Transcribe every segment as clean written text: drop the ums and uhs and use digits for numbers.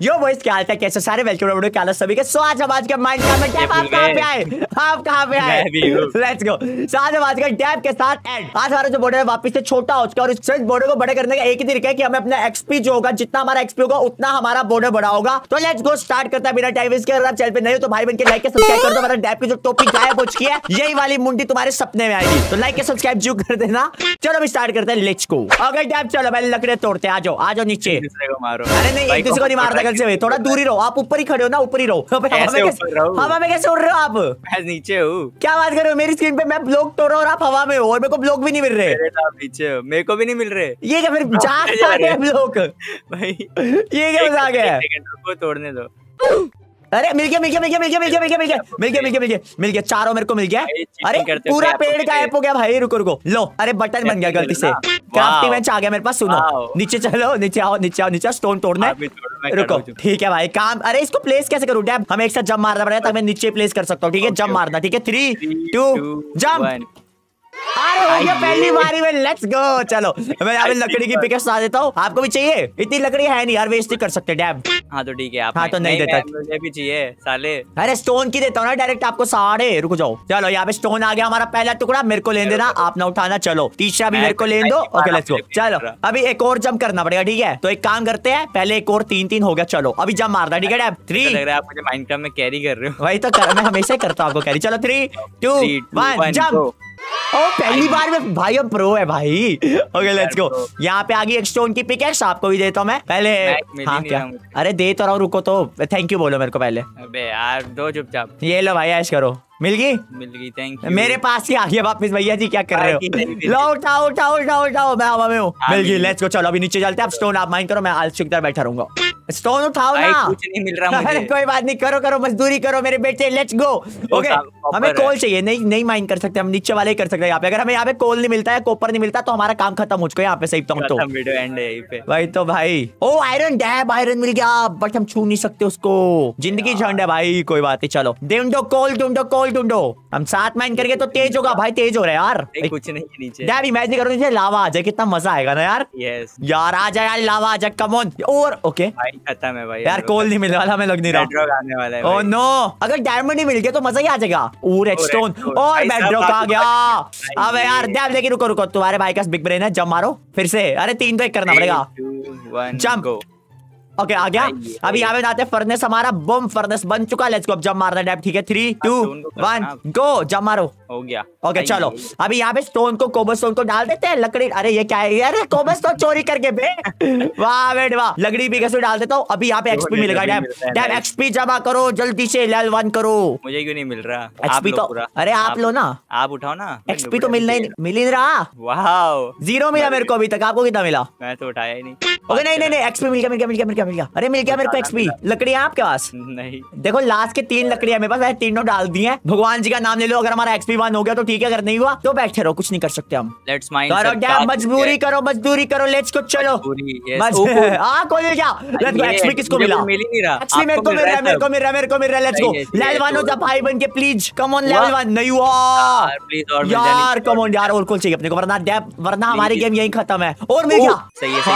यो boys क्या हाल है, कैसे सारे वेलकम टू क्या हाल सभी के। सो आज हम आज के माइनक्राफ्ट में डैब आप कहां पे आए, आप कहां पे आए? Let's go. सो आज हम आज का डैब के साथ एंड आज हमारा जो बॉर्डर है वापस से छोटा हो चुका है और इस बॉर्डर को बड़े करने का एक ही तरीका है कि हमें अपना एक्सपी जो होगा, जितना हमारा एक्सपी होगा उतना हमारा बॉर्डर बड़ा होगा। तो लेट्स गो स्टार्ट करता है बिना टाइम वेस्ट के। अगर आप चैनल पे नए हो तो भाई बन के लाइक के सब्सक्राइब कर दो। हमारा डैब की जो टॉपिक गायब हो चुकी है यही वाली मुंडी तुम्हारे सपने में आएगी, तो लाइक के सब्सक्राइब जरूर कर देना। चलो अभी स्टार्ट करते हैं, लेट्स गो। अगर डैब चलो पहले लकड़े तोड़ते हैं, आ जाओ आ जाओ नीचे। अरे नहीं एक दूसरे को नहीं मारता, गल से थोड़ा दूर ही रहो, आप ऊपर ही खड़े हो ना, ऊपर ही रहो। हवा में कैसे उड़ रहे हो आप? मैं नीचे हूँ। क्या बात कर रहे हो? मेरी स्क्रीन पे मैं ब्लॉक तोड़ रहा हूँ और आप हवा में हो और मेरे को ब्लॉक भी नहीं मिल रहे। नीचे मेरे को भी नहीं मिल रहे। ये क्या फिर जा रहे ब्लॉक भाई, ये क्या मजाक है? तोड़ने दो। अरे मिल गया चारों मेरे को मिल गया। अरे पूरा पेड़ गायब हो गया भाई, रुको रुको लो। अरे बटन बन गया गलती से, क्राफ्टिंग बेंच आ गया मेरे पास। सुनो नीचे चलो, नीचे आओ नीचे आओ नीचे, स्टोन तोड़ना। रुको ठीक है भाई काम। अरे इसको प्लेस कैसे करूँ डैब? हमें एक साथ जंप मारना पड़ेगा तब मैं नीचे प्लेस कर सकता हूँ। ठीक है जंप मारना, ठीक है 3 2 जंप। अरे हो गया पहली बारी में, लेट्स गो। चलो मैं यहाँ पे लकड़ी की पिकेट्स ला देता हूँ। आपको भी चाहिए? इतनी लकड़ी है नहीं यार, वेस्ट कर सकते डैब। हाँ तो ठीक है आप। हाँ तो नहीं देता, मुझे भी चाहिए साले। अरे स्टोन की देता हूँ ना डायरेक्ट आपको साढ़े। रुको जाओ, चलो यहाँ पे स्टोन आ गया हमारा पहला टुकड़ा, मेरे को लेने देना, आप ना उठाना। चलो तीसरा भी मेरे को लेने दो। Okay let's go. चलो अभी एक और जंप करना पड़ेगा, ठीक है? तो एक काम करते हैं, पहले एक और 3-3 हो गया। चलो अभी जंप मारना, ठीक है डैब? 3 लग रहा है आप मुझे माइनक्राफ्ट में कैरी कर रहे हो। वही तो मैं हमेशा ही करता हूँ आपको कैरी। चलो 3 2 1 जंप। ओ पहली बार में भाई हम प्रो है भाई। Okay let's go. यहाँ पे आ गई एक स्टोन की पिकेक्स, आपको भी देता हूँ मैं पहले। हाँ क्या? अरे दे तो रहा हूँ, रुको तो थैंक यू बोलो मेरे को पहले। अबे यार दो चुपचाप। ये लो भाई ऐश करो। मिल गई थैंक यू। मेरे पास ही आ गया वापस। भैया जी क्या कर रहे हो? लो उठाओ उठाओ उठाओ उठाओ, मैं हवा में हूँ। मिल गई, लेट्स गो। चलो अभी नीचे चलते हैं। आप स्टोन आप माइन करो, मैं आलसी की तरह बैठा रहूंगा। स्टोन उठाओ ना। कुछ नहीं मिल रहा मुझे। अरे कोई बात नहीं, करो करो मजदूरी करो मेरे बेटे, लेट्स गो। ओके हमें कोल चाहिए, नहीं माइन कर सकते हम, नीचे वाले ही कर सकते हैं यहाँ पे। अगर हमें यहाँ पे कोल नहीं मिलता है, कॉपर नहीं मिलता तो हमारा काम खत्म हो चुका है यहाँ पे। सही तो वीडियो एंड है यहीं पे। भाई तो भाई ओ आयरन डैब, आयरन मिल गया बट हम छू नहीं सकते उसको। जिंदगी झंड है भाई, कोई बात नहीं। चलो ढूंढो कोल, कोल ढूंढो। हम साथ माइन करके तो तेज होगा भाई, तेज हो रहा है यार। कुछ नहीं नीचे डैब इमेजिन करो नीचे लावा आ जाए, कितना मजा आएगा ना यार। यस यार आ जाए यार, लावा आ जाए, कम ऑन। और ओके भाई खत्म है भाई यार, कोल नहीं मिलने वाला, हमें लग नहीं रहा। आने वाला है। ओह नो, अगर डायमंड नहीं मिल गया तो मजा ही आ जाएगा। और रेडस्टोन और बेडरॉक आ गया। अबे यार डैब लेकिन रुको रुको, तुम्हारे भाई का बिग ब्रेन है। जंप मारो फिर से। अरे 3 तो 1 करना पड़ेगा। जंप। ओके आ गया। अभी यहाँ पे आते हैं फर्नेस, हमारा बम फर्नेस बन चुका। Let's go. अब जंप मारना डैब, ठीक है 3 2 1 गो। जंप मारो। हो गया। ओके चलो अभी यहाँ पे स्टोन को, कोबलस्टोन को डाल देते हैं। लकड़ी, अरे ये क्या है यार, कोबलस्टोन चोरी करके बे। वाह बेट वाह। लकड़ी भी कैसे डाल देता हूँ। अभी यहाँ पे एक्सपी मिलेगा डैब। डैब एक्सपी जमा करो जल्दी से, लेवल 1 करो। मुझे क्यों नहीं मिल रहा एक्सपी? तो अरे आप लो ना, आप उठाओ ना। एक्सपी तो मिल नहीं रहा। वाह 0 मिला मेरे को अभी तक। आपको कितना मिला? मैं तो उठाया ही नहीं। ओके नहीं एक्सपी मिल गया। अरे मिल गया मेरे को एक्सपी। लकड़ी आपके पास? नहीं देखो लास्ट के 3 लकड़ियां मेरे पास, तीनों डाल दी हैं। भगवान जी का नाम ले लो, अगर हमारा एक्सपी 1 हो गया तो ठीक है, अगर नहीं हुआ तो बैठे रहो, कुछ नहीं कर सकते हम। लेट्स माइन करो डैब, मजदूरी करो लेट्स गो। चलो कोई मिल गया। Let's go. एक्सपी किसको मिला? मिल ही नहीं रहा। एक्सपी मेरे को मिल रहा है। Let's go. लेवल 1 हो जा भाई बन के प्लीज। कम ऑन लेवल 1 नहीं हुआ यार। कम ऑन यार, और कॉल चाहिए अपने को, वरना डैब, वरना हमारी गेम यहीं खत्म है। और मिल गया। सही है।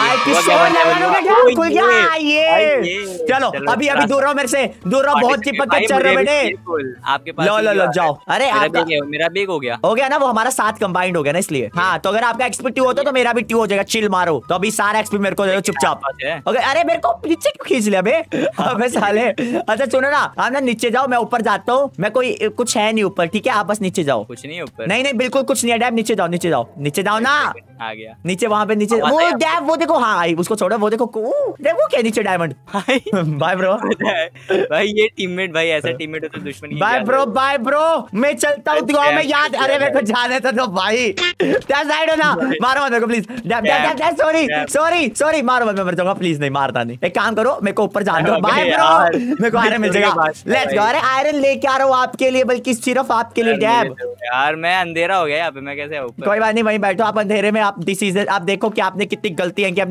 चलो अभी दूर रहो मेरे से, दूर रहो, बहुत चिपक के चल रहे हो बेटे। आपके पास लो जाओ। अरे मेरा बिग हो गया ना, वो हमारा साथ कंबाइंड हो गया ना इसलिए। हाँ तो अगर आपका एक्सपी 2 होता तो मेरा भी 2 हो जाएगा। चिल मारो। तो अभी सारा एक्सपी मेरे को दे दो चुपचाप। ओके अरे मेरे को नीचे क्यों खींच लिया बे? अबे साले। अच्छा सुनो ना, आप ना नीचे जाओ, मैं ऊपर जाता हूँ। मैं कोई कुछ है नहीं ऊपर, ठीक है? आप बस नीचे जाओ। कुछ नहीं ऊपर? नहीं बिल्कुल कुछ नहीं है डैब। नीचे जाओ ना। आ गया नीचे, वहां पे नीचे वो डैब, वो देखो। हाँ उसको छोड़ो, वो देखो वो क्या नीचे डायमंड। Bye bro. भाई ये टीममेट भाई, ऐसा टीममेट हो तो दुश्मनी। बाय ब्रो मैं चलता हूँ दुआ में याद। अरे मेरे को जाने तो भाई साइड हो ना, मारो मत मेरे को प्लीज। सॉरी मारो मत, मैं मर जाऊंगा प्लीज। नहीं मारता नहीं। एक काम करो, मेरे को ऊपर जान दो। बाय ब्रो, मेरे को आयरन मिल जाएगा। Let's go. अरे आयरन लेके आ रहा हूँ आपके लिए, बल्कि सिर्फ आपके लिए डैब। यार मैं अंधेरा हो गया यहाँ पे, मैं कैसे ऊपर? कोई बात नहीं, वहीं बैठो आप अंधेरे में। आप डिसीजन आप देखो कि आपने कितनी गलतियां की अपनी जिंदगी में।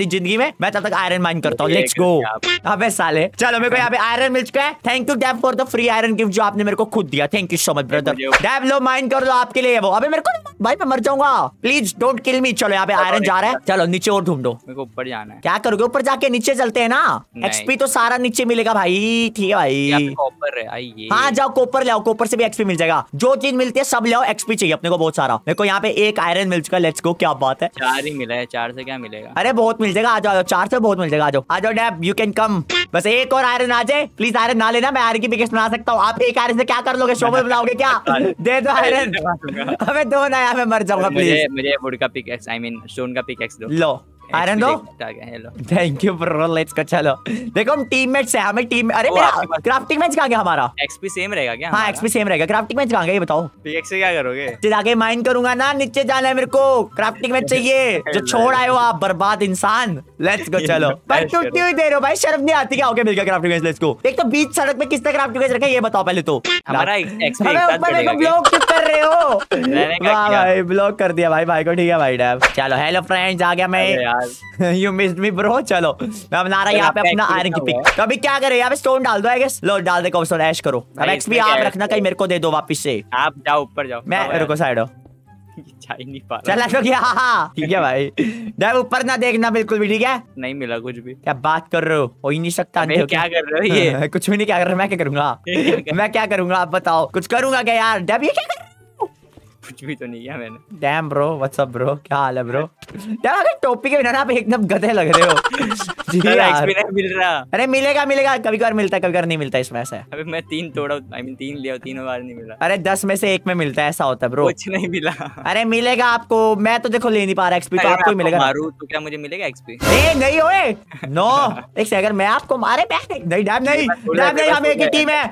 में, मैं तब तक आयरन माइन करता हूँ। Let's go. अबे साले चलो, मेरे को यहाँ पे आयरन मिल चुका है। Thank you Dab for the free iron gift जो आपने मेरे को खुद दिया। Thank you so much brother. Dab लो माइन कर दो आपके लिए वो। अबे मेरे को भाई मैं मर जाऊंगा, प्लीज डोंट किल मी। चलो यहाँ पे आयरन जा रहा है। चलो नीचे और ढूंढो। मेरे को ऊपर जाना है। क्या करोगे? ऊपर जाके नीचे चलते हैं ना, एक्सपी तो सारा नीचे मिलेगा भाई। ठीक है भाई, कॉपर है। हाँ जाओ कॉपर ले आओ, कॉपर से भी एक्सपी मिल जाएगा। जो चीज मिलती है सब ले आओ, एक्सपी चाहिए अपने को बहुत सारा। मेरे को यहाँ पे एक आयरन मिल चुका है। Let's go. क्या बात है, 4 ही मिला है। 4 से क्या मिलेगा? अरे बहुत मिल जाएगा। आ जाओ, 4 से बहुत मिल जाएगा। आ जाओ डैब, यू कैन कम। बस एक और आयरन आ जाए प्लीज। आयरन ना लेना, मैं आयरन की पिकेक्स बना सकता हूँ। आप एक आयरन से क्या कर लोगे? शो में बनाओगे क्या? दे दो आयरन। अबे दो ना यार, मैं मर जाऊंगा प्लीज। मुझे वुड का पिकेक्स, आई मीन स्टोन का पिकेक्स दो। लो आयरन दो। Hello thank you bro. Let's go. चलो देखो हम टीममेट्स हैं, हमें टीम। अरे मेरा क्राफ्टिंग मैच कहाँ गया हमारा? एक्सपी सेम रहेगा क्या? हाँ एक्सपी सेम रहेगा। क्राफ्टिंग मैच कहाँ गया ये बताओ? पिकेक्स से क्या करोगे? जाके माइन करूंगा ना, नीचे जाना है मेरे को। क्राफ्टिंग मैच चाहिए जो छोड़ आए हो आप, बर्बाद इंसान। Let's go. चलो भाई टूटती हुई दे रहे हो भाई, शर्म नहीं आती क्या? हो गया मिल गया क्राफ्टिंग मैच। Let's go. एक तो बीच सड़क पे किसने क्राफ्टिंग मैच रखा है ये बताओ पहले तो। हमारा एक्सपी ब्लॉक क्यों कर रहे हो? वाह भाई ब्लॉक कर दिया भाई को। ठीक है भाई डैब। चलो हेलो फ्रेंड्स, आ गया मैं। You missed me bro. चलो मैं बना रहा यहाँ पे अपना आयरन की पिक। तो अभी क्या करे? यहाँ पे स्टोन डाल दो आई गेस। लो डाल दे कोबलस्टोन, ऐश करो। अब एक्सपी आप रखना, कहीं मेरे को दे दो वापस से। आप जाओ ऊपर जाओ। मैं रुको साइड हो। जा ही नहीं पा चल रहा। ठीक है भाई। डैब ऊपर ना देखना बिल्कुल भी, ठीक है? नहीं मिला कुछ भी। क्या बात कर रहे हो ही नहीं सकता। क्या कर रहे हो ये? कुछ भी नहीं। क्या कर रहा हूँ मैं? क्या करूंगा मैं? क्या करूंगा आप बताओ? कुछ करूंगा क्या यार? डैब ये क्या कर? कुछ भी तो नहीं किया मैंने। Damn bro, what's up? क्या हाल है ब्रो? डैम अगर टोपी के बिना ना आप एकदम गधे लग रहे हो। जी यार नहीं मिल रहा। अरे मिलेगा कभी कभार मिलता है, कभी कभार नहीं मिलता इसमें से। अबे मैं 3 तोड़ा, आई मीन 3 लिया, 3 बार नहीं मिला। अरे 10 में से 1 में मिलता है, ऐसा होता है ब्रो। कुछ नहीं मिला। अरे मिलेगा आपको। मैं तो देखो ले नहीं पा रहा एक्सपी, तो आपको ही मिलेगा। मारू तो क्या मुझे मिलेगा एक्सपी? नहीं ओए नो। एक सेकंड, मैं आपको मारे नहीं डैम नहीं, हम एक ही टीम है।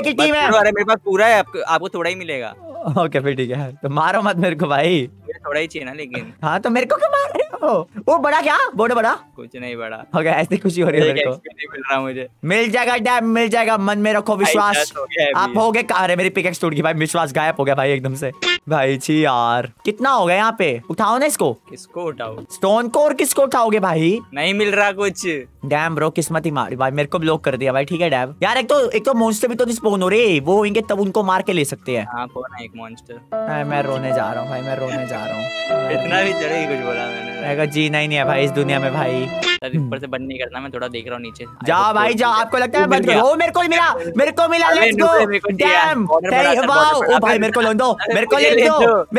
अरे मेरे पास पूरा है, आपको थोड़ा ही मिलेगा। ओके फिर ठीक है, तो मारो मत मेरे को भाई। थोड़ा ही चाहिए ना लेकिन। हाँ तो मेरे को क्यों मार रहे हो? वो बड़ा क्या? बोर्ड बड़ा? कुछ नहीं बड़ा। ओके ऐसी खुशी हो रही है मेरे को। नहीं मिल रहा मुझे। मिल जाएगा डैम, मिल जाएगा। मन में रखो विश्वास। आप हो गए। अरे मेरी पिकेक्स टूट गई भाई, विश्वास गायब हो गया भाई एकदम से। भाई जी यार कितना हो गया यहाँ पे? उठाओ ना इसको। किसको उठाओ? स्टोन को। और किसको उठाओगे भाई? नहीं मिल रहा कुछ। डैम ब्रो किस्मत ही मारी भाई, मेरे को ब्लॉक कर दिया भाई। ठीक है डैम यार, एक तो मॉन्स्टर भी तो स्पॉन हो रहे, वो होंगे तब उनको मार के ले सकते हैं। हाँ कौन है एक मॉन्स्टर? मैं रोने जा रहा हूँ भाई, मैं रोने जा रहा हूँ। इतना भी जरा ही कुछ बोला मैंने। जीना ही नहीं है भाई इस दुनिया में भाई। ऊपर से बंद नहीं करना, मैं थोड़ा देख रहा हूँ नीचे। जाओ भाई जाओ, आपको लगता है बंद करो? मेरे को मिला। Let's go. Damn wow. ओ भाई मेरे को लेने दो, मेरे को लेने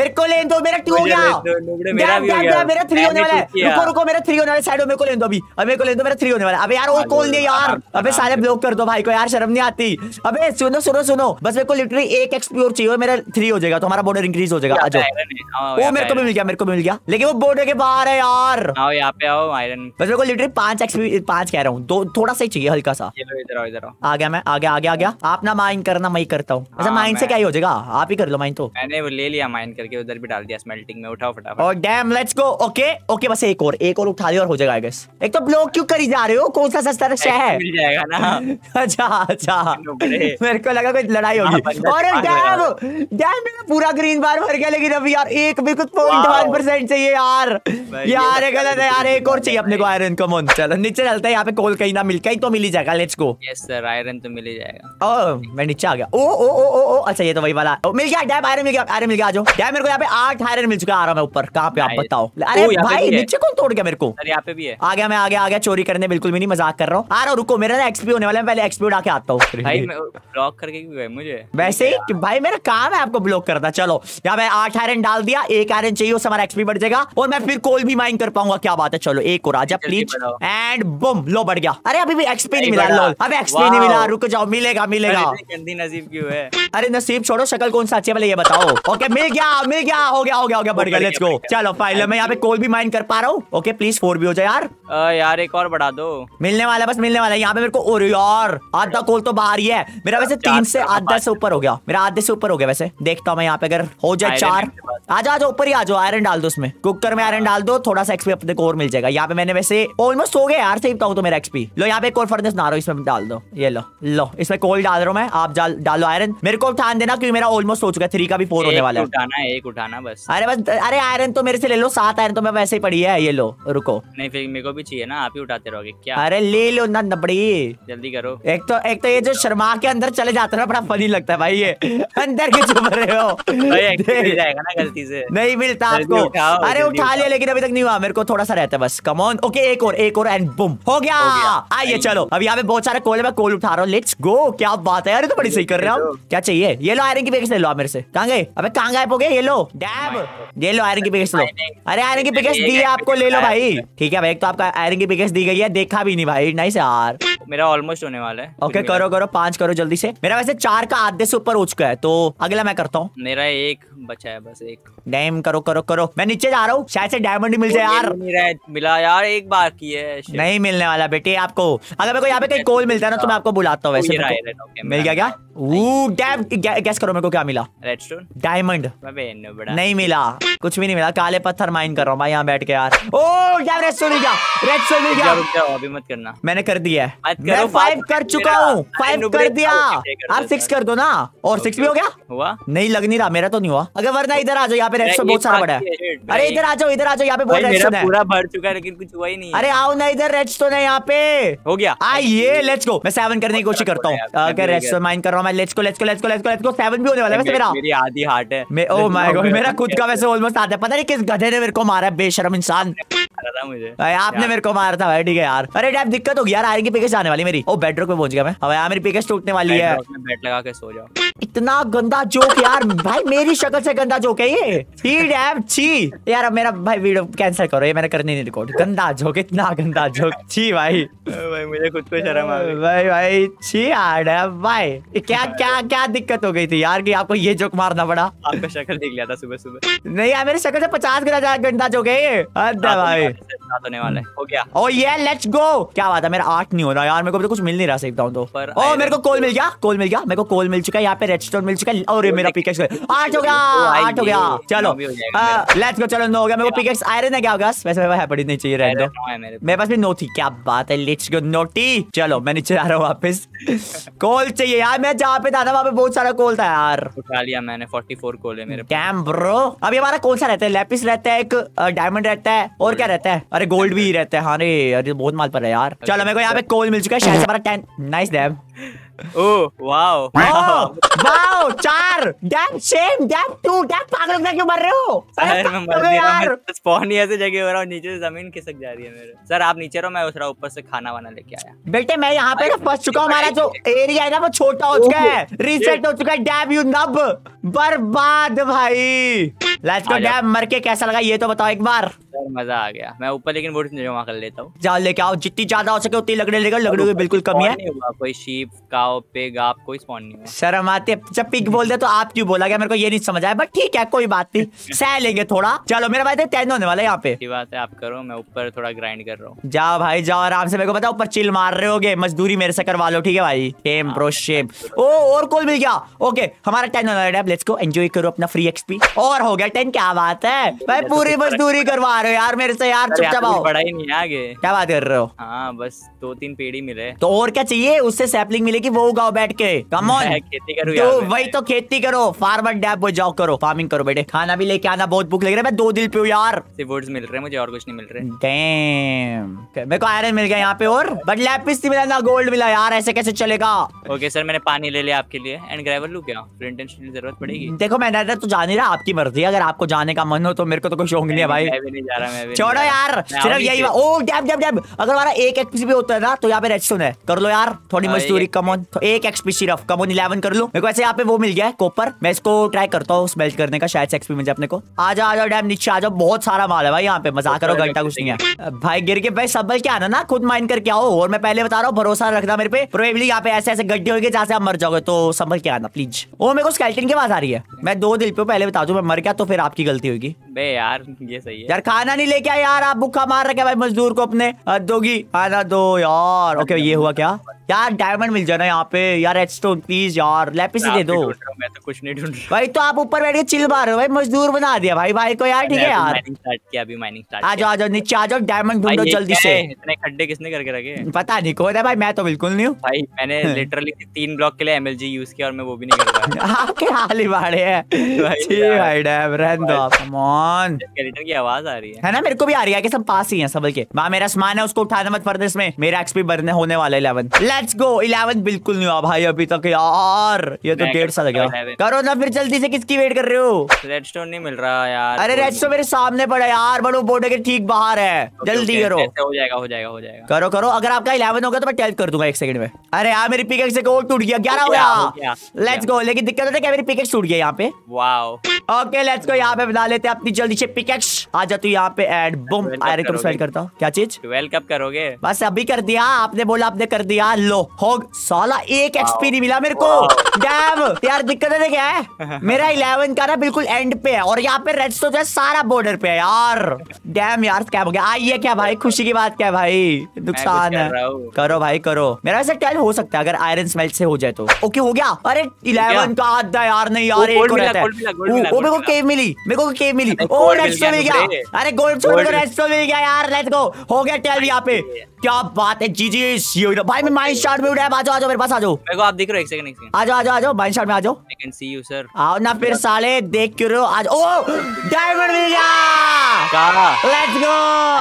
दो। मेरा 2 हो गया। मेरा 3 होने वाला है। रुको मेरा 3 होने वाला है। साइड मेरे को लेने दो अभी। मेरे को लेने दो, मेरा 3 होने वाला है। अबे यार वो कॉल नहीं यार। अबे सारे ब्लॉक कर दो भाई को यार, शर्म नहीं आती। अबे सुनो बस मेरे को लिटरली 1 एक्सपी और चाहिए, मेरा 3 हो जाएगा तो हमारा बॉर्डर इंक्रीज हो जाएगा। आ जाओ। वो मेरे को भी मिल गया, लेकिन वो बॉर्डर के बाहर है यार। आओ यहाँ पे आओ आयरन। बस मेरे को लिटरली 5 एक्सपी, 5 कह रहा हूँ, 2 थोड़ा सा ही चाहिए, हल्का सा। इधर आओ। आ गया मैं, आ गया। आप ना माइन करना, मैं ही करता हूँ। अच्छा माइन से क्या ही हो जाएगा? आप ही कर लो माइन तो। मैंने वो ले लिया माइन करके, उधर भी डाल दिया स्मेल्टिंग में। उठाओ फटाफट। और डैम लेट्स गो। ओके बस एक और उठा लिया और हो जाएगा आई गेस। एक तो ब्लॉक क्यों करी जा रहे हो? कौन सा सस्ता है? मिल जाएगा ना। अच्छा मेरे को लगा कोई लड़ाई होगी। और डैम मेरा पूरा ग्रीन बार भर गया, लेकिन अभी यार एक भी कुछ 0.1% चाहिए यार। यार गलत है यार, एक और चाहिए अपने को आयरन। कम चलो नीचे चलते हैं, यहाँ पे कोल कहीं ना मिल, कहीं तो मिल ही जाएगा। Let's go. Yes sir, iron तो मिल ही जाएगा। मैं नीचे आ गया। ओ अच्छा ये तो वही वाला। मिल गया डैम, आयरन मिल गया। आ जाओ डैम, मेरे को यहाँ पे 8 आयरन मिल चुका है। आ रहा मैं ऊपर। कहाँ पे आप बताओ? अरे भाई नीचे कौन तोड़ गया मेरे को? यहाँ पे भी है। आ गया मैं, आ गया। चोरी करने बिल्कुल भी नहीं, मजाक कर रहा हूँ। आ रहा हूँ, रुको। मेरा ना एक्सपी होने वाला है, पहले एक्सपी उड़ा के आता हूँ भाई। ब्लॉक करके क्यों है मुझे? वैसे ही भाई मेरा काम है आपको ब्लॉक करना। चलो यहाँ पे 8 आयरन डाल दिया। 1 आयरन चाहिए, उससे हमारा एक्सपी बढ़ जाएगा और मैं फिर कोल भी माइन कर पाऊंगा। क्या बात है? चलो एक और आजा प्लीज। एंड बूम, लो बढ़ गया। अरे अभी भी एक्सपी नहीं मिला। लोल अभी एक्सपी नहीं मिला। रुक जाओ, मिलेगा। गंदी नसीब क्यों है? अरे नसीब छोड़ो, शक्ल कौन सा अच्छी है ये बताओ। ओके मिल गया। हो गया बढ़ गया। Let's go. चलो फाइनली मैं यहाँ पे कोल भी माइन कर पा रहा हूँ। ओके प्लीज 4 भी हो जाए यार। यार एक और बढ़ा दो। मिलने वाला है यहाँ पे मेरे को। और यार आधा कोल तो बाहर ही है मेरा। वैसे 3 से आधा से ऊपर हो गया मेरा, आधे से ऊपर हो गया। वैसे देखता हूँ मैं यहाँ पे, अगर हो जाए 4। आ जाओ ऊपर ही आ जाओ। आयरन डाल दो उसमें, कुकर में आयरन डाल दो, थोड़ा सा एक्सपी अपने को और मिल जाएगा। यहाँ पे मैंने वैसे ऑलमोस्ट हो गया यार, सही बताऊं तो मेरा एक्सपी। लो यहाँ पे एक और फर्नेस बना रहा हूँ, इसमें डाल दो। ये लो लो, इसमें कोल डाल रहा हूँ मैं, आप डालो आयरन। मेरे को ध्यान देना क्योंकि मेरा ऑलमोस्ट हो चुका है, 3 का भी 4 होने वाला है। एक उठाना बस। अरे बस, अरे आयरन तो मेरे से ले लो, 7 आयरन तो मैं वैसे ही पड़ी है। ये लो, रुको। नहीं फिर मेरे को भी चाहिए ना, आप ही उठाते रहोगे क्या? अरे ले लो ना नबड़ी, जल्दी करो। एक तो ये जो शर्मा के अंदर चले जाते हैं ना, बड़ा फनी लगता है भाई। ये अंदर क्यों छुप रहे हो? मिल जाएगा ना गलती से। नहीं मिलता आपको। अरे उठा लिया लेकिन अभी तक नहीं हुआ, मेरे को थोड़ा सा रहता है बस। Come on. ओके एक और एंड बूम हो गया। आइए चलो, अब यहाँ पे बहुत सारे कोल है, मैं कोल उठा रहा हूँ। Let's go. क्या बात है यार, ये तो बड़ी सही कर रहे हो। क्या चाहिए? ये लो आयरन की पिकेक्स ले लो आप मेरे से। कहाँ गए? अबे कहाँ गायब हो गए? ये लो डैब, ये लो आयरन की पिकेक्स लो। अरे आयरन की पिकेक्स दी है आपको, ले लो भाई। ठीक है भाई, एक तो आपका आयरन की पिकेक्स दी गई है, देखा भी नहीं भाई। नाइस यार, मेरा ऑलमोस्ट होने वाला है। ओके करो 5 करो जल्दी से। मेरा वैसे 4 का आधे से ऊपर हो चुका है, तो अगला मैं करता हूँ। मेरा 1 बचा है बस, 1। डैम करो। मैं नीचे जा रहा हूँ, शायद से डायमंड ही मिल जाए यार। मिला यार, एक बार की है। नहीं मिलने वाला बेटे आपको। अगर मेरे को यहाँ पे कहीं कोल मिलता है ना तो मैं आपको बुलाता हूँ। वैसे मिल गया क्या? डैम, गैस करो मेरे को क्या मिला? Redstone, diamond. नहीं मिला, कुछ भी नहीं मिला। काले पत्थर माइन कर रहा हूँ भाई यहाँ बैठ के यार। ओ यार रेडस्टोन मिल गया। अभी मत करना, मैंने कर दिया है। मैं 5 कर चुका हूँ, 5 कर दिया। आप 6 कर दो ना, और 6 भी हो गया। हुआ नहीं, लग नहीं रहा, मेरा तो नहीं हुआ। अगर वरना इधर आ जाओ, यहाँ पे रेडस्टोन बहुत सारा बड़ा है। अरे इधर आ जाओ, यहाँ पे बहुत रेडस्टोन है। पूरा भर चुका है लेकिन कुछ हुआ ही नहीं। अरे आओ ना इधर, रेडस्टोन है यहाँ पे। हो गया, आइए लेट्स गो। मैं 7 करने की कोशिश करता हूँ। अगर रेडस्टोन माइन कर रहा हूँ मैं। लेट्स गो 7 भी होने वाला है वैसे मेरा। मेरी आधी हार्ट है। ओह माय गॉड, मेरा खुद का वैसे ऑलमोस्ट आता है। पता नहीं किस गधे ने मेरे को मारा है, बेशरम इंसान। मुझे आपने मेरे को मारा था भाई। ठीक है यार। अरे डैम दिक्कत होगी यार, आयरन की पिकेक्स आने वाली मेरी। ओ बेडरॉक पे पहुंच गया मैं। अब यार मेरी पिकेक्स टूटने वाली है। बेड लगा के सो जाओ। इतना गंदा जोक यार भाई, मेरी शक्ल से गंदा जोक है ये। छी यार, अब मेरा भाई वीडियो कैंसिल करो, ये मैंने करनी नहीं रिकॉर्ड। गंदा जोक, इतना गंदा जोक, छी भाई। मुझे खुद को शर्म आ गई भाई छी यार भाई। क्या दिक्कत हो गई थी यार कि आपको ये जोक मारना पड़ा? आपका शक्ल देख लिया था सुबह। नहीं यार, मेरी शक्ल से 50 गंदा जोक है ये। भाई होने वाला है। हो गया। ओ ये लेट्स गो। क्या बात है, मेरा 8 नहीं हो रहा यार, मेरे को तो कुछ मिल नहीं रहा सही बताऊं तो। ओ मेरे को कोल मिल गया, मेरे को कोल मिल चुका है। यहाँ पे रेडस्टोन मिल चुका है। और ये मेरा पिकेक्स 8 हो गया। चलो लेट्स गो। चलो 9 हो गया। मेरे को पिकेक्स आयरन है क्या होगा? वैसे मेरे पास नहीं चाहिए, रहने दो। मेरे पास भी 9 थी। क्या बात है, लेट्स गो नोटी। चलो मैं नीचे आ रहा हूँ वापस। कोल चाहिए यार, मैं जहाँ पे था ना वहाँ पे बहुत सारा कोल था यार। उठा लिया मैंने, 44 कोल है मेरे पास। Cam bro. अभी हमारा कौन सा रहता है? लैपिस रहता है, एक डायमंड रहता है, और क्या रहता है? अरे गोल्ड भी रहता है। हाँ अरे बहुत माल पर है यार। चलो मेरे को यहाँ पे कोल मिल चुका है, शायद से हमारा 10। Nice damn. Oh wow wow 4 damn same damn 2 damn. पागल क्यों मर रहे हो? सर मैं मर नहीं रहा, मैं स्पॉन ही ऐसे जगह हो रहा हूँ, नीचे से जमीन खिसक जा रही है मेरे। सर आप नीचे रहो, मैं उस रहा ऊपर से खाना वाना लेके आया। बेटे मैं यहाँ पे फंस चुका हूँ। हमारा जो एरिया है ना वो छोटा हो चुका है, रीसेट हो चुका है। डैम यू नब, बर्बाद भाई। Let's go damn. मर के कैसा लगा ये तो बताओ एक बार। सर मजा आ गया। मैं ऊपर लेकिन वुड जमा कर लेता हूँ। जाओ लेके आओ, जितनी ज्यादा हो सके उतनी लकड़ी लेकर। लकड़ियों की बिल्कुल कमी है। कोई शीप काऊ पिग आप कोई स्पॉन नहीं हुआ। शर्म आती है जब पिग बोल दे तो आप क्यों बोला गया? मेरे को ये नहीं समझ आया, बट ठीक है कोई बात नहीं, सह लेंगे थोड़ा। चलो मेरा भाई 10 होने वाला है यहाँ पे। बात है, आप करो, मैं ऊपर थोड़ा ग्राइंड कर रहा हूँ। जाओ भाई जाओ आराम से। मेरे को पता ऊपर चिल मार रहे होगे, मजदूरी मेरे से करवा लो। ठीक है भाई। Shem bro Shem. ओ और कोल मिल गया। ओके हमारा 10 होने वाला है। लेट्स गो, एंजॉय करो अपना फ्री एक्सपी। और हो गया 10। क्या बात है भाई, पूरी मजदूरी करवा रहे हो यार मेरे से यार। चुपचाप आओ। बड़ा ही नहीं है आगे। क्या बात कर रहे हो? हाँ बस 2-3 पेड़ ही मिले तो और क्या चाहिए? उससे सैपलिंग मिलेगी, वो उगाओ बैठ के। कम ऑन, खेती करो तो वही तो खेती करो। फार्मर डैब बॉय जाओ करो, फार्मिंग करो बेटे। खाना भी लेके आना, बहुत भूख लग रहा है। मैं 2 दिल पे हूँ यार। सिर्फ वुड्स मिल रहे हैं मुझे, और कुछ नहीं मिल रहे। डैम मेरे को आयरन मिल गया यहाँ पे, और बट लैपिस नहीं मिला ना गोल्ड मिला यार। ऐसे कैसे चलेगा? ओके सर मैंने पानी ले लिया आपके लिए। एंड ग्रेवल लूं क्या? फ्लिंट एंड स्टील जरूरत पड़ेगी। देखो मैं तो जा नहीं रहा, आपकी मर्जी। अगर आपको जाने का मन हो तो, मेरे को तो कोई शौक नहीं है भाई। मैं भी नहीं जा रहा, मैं भी छोड़ो यार, सिर्फ यही। Oh damn damn damn. अगर हमारा 1 एक्सपी भी होता है ना तो यहाँ पे रेडस्टोन है। कर लो यार थोड़ी मजदूरी। कम ऑन, 1 एक्सपी सिर्फ। कम ऑन 11 कर लो। मेरे को ऐसे यहाँ पे वो मिल गया है कॉपर। मैं इसको ट्राई करता हूँ स्मेल्ट करने का, शायद से एक्सपी मिल जाए अपने को। आ जाओ डैम नीचे आ जाओ। बहुत सारा माल है भाई यहाँ पे, मजाक करो घंटा कुछ नहीं है भाई। गिर के भाई संभल के आना ना, खुद माइन करके आओ। और मैं पहले बता रहा हूँ, भरोसा रखना मेरे पे। प्रोबेबली यहाँ पे ऐसे ऐसे गड्ढे होंगे जहाँ से आप मर जाओगे, तो संभल के आना प्लीज। ओ मेरे को स्केलेटन की आवाज आ रही है। मैं 2 दिल पे पहले बता दूं, मैं मर गया तो फिर आपकी गलती होगी। बे यार ये सही है यार। खाना नहीं लेके आए यार आप, भूखा मार रखे भाई मजदूर को अपने। दोगी खाना दो यार। ओके ये हुआ क्या? यार डायमंड मिल जाए ना यहाँ पे यार, रेडस्टोन प्लीज यार, लैपिस ही दे दो। मैं तो कुछ नहीं ढूंढ रहा भाई तो आप ऊपर बैठ के चिल मार रहे हो भाई, मजदूर बना दिया भाई को यार। ठीक है यार, माइनिंग स्टार्ट किया अभी, माइनिंग स्टार्ट। आ जाओ नीचे आ जाओ, डायमंड ढूंढो जल्दी से। इतने खड्डे किसने करके रखे? पता नहीं कौन है भाई, मैं तो बिल्कुल नहीं हूँ भाई। मैंने लिटरली 3 ब्लॉक के लिए एमएलजी यूज किया और मैं वो भी नहीं कर पाया। आपके हाल ही बाड़े हैं भाई डैम, रहने दो आप। कम ऑन, स्केलेटन की आवाज आ रही है ना? मेरे को भी आ रही है कि सब पास ही हैं सब के। वहाँ मेरा सामान है, उसको उठाना मत फर्दर में, मेरा एक्सपी बढ़ने होने वाला है 11। Let's go. 11 बिल्कुल नहीं हुआ भाई अभी तक यार, ये तो 1.5 साल गया। करो ना फिर जल्दी से, किसकी वेट कर रहे हो? रेडस्टोन नहीं मिल रहा यार। अरे रेडस्टोन मेरे सामने पड़ा यार, बड़ो बोर्ड के ठीक बाहर है, जल्दी करो। हो जाएगा हो जाएगा हो जाएगा। करो करो, अगर आपका 11 होगा तो मैं टेल कर दूंगा 1 सेकंड में। अरे यार मेरी पिकेक्स से कोड टूट गया, 11 हो गया। Let's go. लेकिन दिक्कत है क्या, मेरी पिकेक्स टूट गया यहाँ पे। वाओ। ओके लेट्स गो, यहाँ पे बना लेते हैं अपनी जल्दी से पिकेक्स। आ जा तू यहाँ पे, एड बूम। आयरन को स्वेट करता हूँ। क्या चीज? 12 कब करोगे? बस अभी कर दिया, आपने बोला आपने कर दिया। लो हो साला, 1 एक्सपी नहीं मिला मेरे को। डैम यार, दिक्कत है क्या है, मेरा 11 का ना बिल्कुल एंड पे है और यहाँ पे रेडस्टोन जो है सारा बॉर्डर पे है यार। डैम यार, क्या हो गया? आइए क्या भाई, खुशी की बात क्या है भाई, नुकसान है। करो भाई करो, मेरा वैसे टेल हो सकता है अगर आयरन स्मेल्ट से हो जाए तो। ओके हो गया। अरे 11 का आधा यार, नहीं यार एक को रहता है। वो मेरे को केव मिली, मेरे को केव मिली। ओ रेडस्टोन मिल गया। अरे गोल्ड छोड़ के रेडस्टोन मिल गया यार। लेट्स गो, हो गया टेल यहाँ पे। क्या बात है, जी भाई। मैं माइन शॉट में उड़ा है, आ जाओ मेरे पास आ जाओ। मेरे को आप दिख रहे हो? 1 सेकंड आ जाओ माइन शॉट में आ जाओ। I can see you sir. आओ ना फिर साले, देख क्यों रहे हो? आज ओ डायमंड मिल गया। Let's go.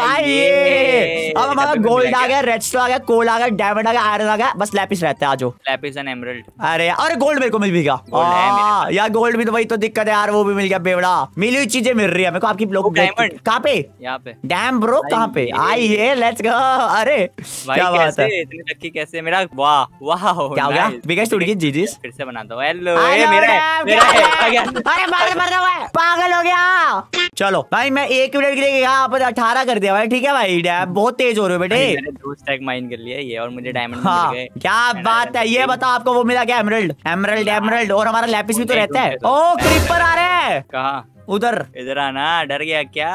आइए, अब हमारा गोल्ड आ गया, रेडस्टोन आ गया, कोल आ गया, डायमंड आ गया, आयरन आ गया, बस लैपिस रहता है। आ जाओ। Lapis and emerald. अरे गोल्ड मेरे को मिल भी गया यार, गोल्ड भी तो वही तो दिक्कत है यार, वो भी मिल गया बेवड़ा। मिली हुई चीजें मिल रही है मेरे को आपकी ब्लॉक। डायमंड कहाँ पे? यहाँ पे। डैम ब्रो कहाँ पे? आइए लेट्स गो। अरे क्या बात है, इतनी लकी कैसे? मेरा वाह वाह, क्या हो गया? बिगेस्ट टूट गई। जी फिर से बनाता हूँ। हेलो, ये मेरा है। अरे पागल हो गया। चलो भाई, मैं 1 मिनट के लिए यहाँ पर 18 कर दिया भाई। ठीक है भाई, डैम बहुत तेज हो रहे हो बेटे। मैंने 2 स्टैक माइन कर लिया ये, और मुझे डायमंड हाँ, मिल गए। क्या बात है। ये बताओ आपको वो मिला क्या? एमरल्ड। और हमारा लैपिस भी तो रहता है। ओ क्रीपर आ रहे हैं। कहाँ? उधर। इधर आना। डर गया क्या?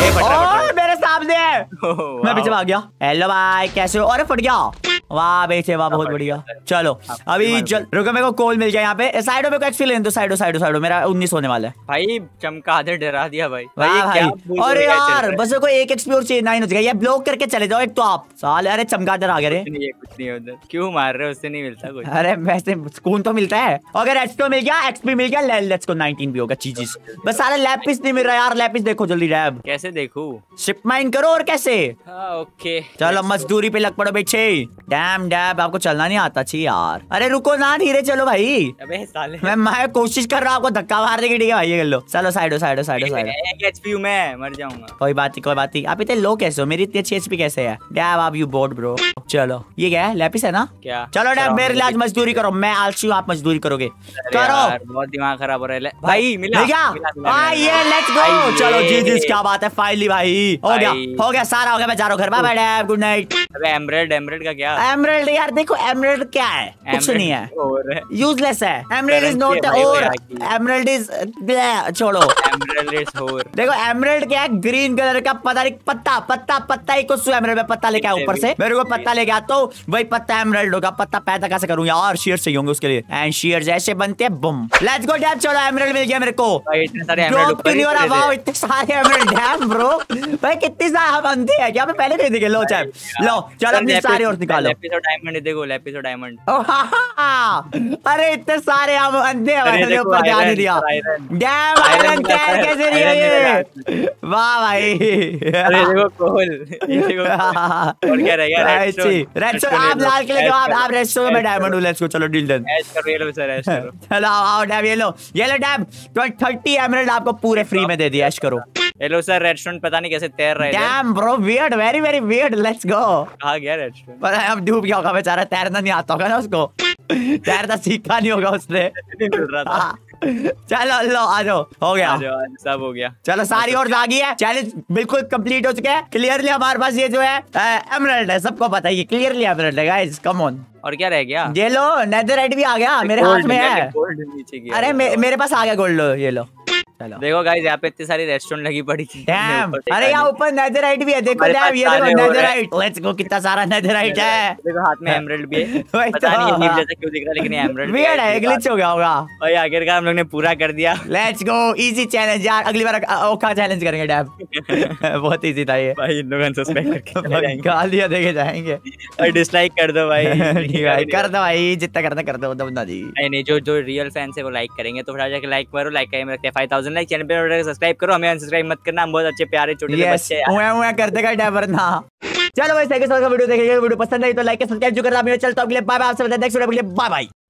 मेरे सामने है। मैं पीछे भाग गया। हेलो भाई कैसे हो? अरे फट गया। वाह बेचे वाह, बहुत बढ़िया। चलो अभी चल, रुको मेरे को कोल मिल गया यहाँ पे। साइडो में को एक्सपी लेने दो, साइडो मेरा 19 होने वाला है भाई। चमका आधे डरा दिया भाई। अरे यार बस को 1 एक्सपी और चाहिए, 9 हो जाएगा। ये ब्लॉक करके चले जाओ एक तो आप साले। अरे चमगादड़ आ गया रे। कुछ नहीं उधर, क्यों मार रहे हो? उससे नहीं मिलता कुछ। अरे वैसे सुकून तो मिलता है। अगर रेडस्टोन मिल गया, एक्सपी मिल गया, लेट्स गो 19 भी होगा। चीज बस सारा लैपिस नहीं मिल रहा यार। लैपिस देखो जल्दी डैब। कैसे देखूं? शिप माइन करो और कैसे? ओके चलो मजदूरी पे लग पड़ो बेचे। डैम डैब, आपको चलना नहीं आता छी यार। अरे रुको ना, धीरे चलो भाई। अबे साले, मैं कोशिश कर रहा हूँ आपको धक्का मारने की। ठीक है भाई, ये कर लो। चलो साइडो। एक एचपी हूं मैं, मर जाऊंगा। कोई बात नहीं। आप इतने लो कैसे हो? मेरी इतनी अच्छी एचपी कैसे है? डैब आप यू बोर्ड ब्रो। चलो ये क्या है? लैपिस है ना? क्या? चलो डैब मेरे लिए आज मजदूरी करो। मैं आलसी हूँ, आप मजदूरी करोगे। करो। बहुत दिमाग खराब हो रहा है भाई। मिला ये लेट्स गो। चलो जी क्या बात है, फाइनली भाई हो गया सारा हो गया। मैं जा रहा हूँ घर। Bye dab, good night. अबे एमराल्ड का क्या? एमराल्ड यार देखो, एमराल्ड क्या है? कुछ नहीं है, यूजलेस है। एमराल्ड इज नॉट और, एमराल्ड इज छोड़ो। Emerald is whore. देखो एमराल्ड क्या है? ग्रीन कलर का पता नहीं, पत्ता ही कुछ। एमराल्ड में पत्ता लेके आया ऊपर से, मेरे को पत्ता लेके आता हूँ, वही पत्ता एमराल्ड होगा। पत्ता पैदा कैसे करूँ यार? शेयर चाहिए होंगे उसके लिए, एंड शेयर ऐसे बनते हैं। Bam, let's go dab. चलो एमराल्ड मिल गया मेरे को। इतने सारे एमराल्ड इतने सारे एमराल्ड डैम ब्रो। भाई कितनी सारे हम अंधे हैं क्या? मैं पहले नहीं देखे। लो चैप लो, चलो अपनी सारी और निकालो। लैपिस और डायमंड देखो, लैपिस और डायमंड। अरे इतने सारे हम अंधे हैं, मैंने ऊपर ध्यान नहीं दिया। डैम आयरन कैसे नहीं है ये? वाह भाई। अरे देखो कोल, ये देखो। और क्या रह गया? रेडस्टोन आप लाल के लिए दो। आप रेडस्टोन में डायमंड हूं। लेट्स गो, चलो डील डन। ऐश करो, ये लो सर, ऐश करो। चलो आओ डैब, ये लो डैब। 30 एमराल्ड आपको पूरे फ्री में दे दिया। ऐश करो। हेलो सर, रेडस्टोन पता नहीं कैसे तैर रहे हैं। Damn bro, weird, very weird. Let's go. कहां गया रेडस्टोन? पता है, अब डूब गया होगा बेचारा। तैरना नहीं आता होगा ना उसको। तैरना सीखा नहीं होगा उसने। चलो लो आ जाओ, हो गया सब हो गया। चलो सारी और आ गई है। चैलेंज बिल्कुल कंप्लीट हो चुका है। क्लियरली हमारे पास ये जो है एमराल्ड है, सबको पता है ये क्लियरली एमराल्ड है गाइस। Come on. और क्या रह गया? ये लो नेदरराइट भी आ गया मेरे हाथ में है। गोल्ड नीचे गया। अरे मेरे पास आ गया गोल्ड। लो ये लो। चलो देखो गाइस यहाँ पे इतनी सारी रेस्टोरेंट लगी पड़ी थी। अरे यहाँ ऊपर नेदरराइट भी है, देखो डैम, ये देखो नेदरराइट। लेट्स गो, कितना सारा नेदरराइट है। देखो हाथ में एमराल्ड भी है। पता नहीं नीम जैसा क्यों दिख रहा है, लेकिन एमराल्ड वियर्ड है, ग्लिच हो गया होगा। भाई आखिरकार हम लोग ने पूरा कर दिया। लेट्स गो, इजी चैलेंज यार, अगली बार ओखा चैलेंज करेंगे डैम। बहुत इजी था ये भाई, इन लोग अनसस्पेक्ट करके गालियां देके जाएंगे। और डिसलाइक कर दो भाई। ठीक है कर दो भाई, जितना करना कर दो बंदा जी। नहीं, जो रियल फैंस है वो लाइक करेंगे, तो जाके लाइक करो। लाइक करें 5000 लाइक, चैनल पे सब्सक्राइब करो, हमें अनसब्सक्राइब मत करना, हम बहुत अच्छे प्यारे छोटे बच्चे हैं। करते का डैबर ना। चलो भाई, वीडियो देखेंगे, वीडियो पसंद आई तो लाइक सब्सक्राइब जो करना। मैं चलता हूं, बाय बाय, आपसे नेक्स्ट वीडियो के लिए बाय बाय।